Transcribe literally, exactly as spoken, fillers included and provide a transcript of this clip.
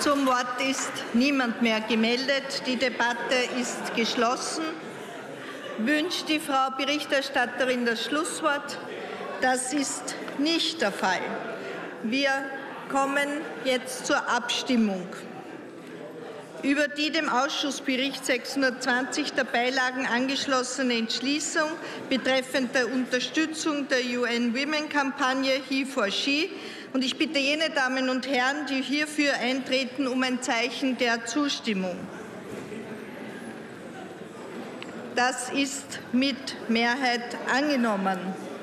Zum Wort ist niemand mehr gemeldet. Die Debatte ist geschlossen. Wünscht die Frau Berichterstatterin das Schlusswort? Das ist nicht der Fall. Wir kommen jetzt zur Abstimmung über die dem Ausschussbericht sechshundertzwanzig der Beilagen angeschlossene Entschließung betreffend der Unterstützung der U N Women-Kampagne He for She. Und ich bitte jene Damen und Herren, die hierfür eintreten, um ein Zeichen der Zustimmung. Das ist mit Mehrheit angenommen.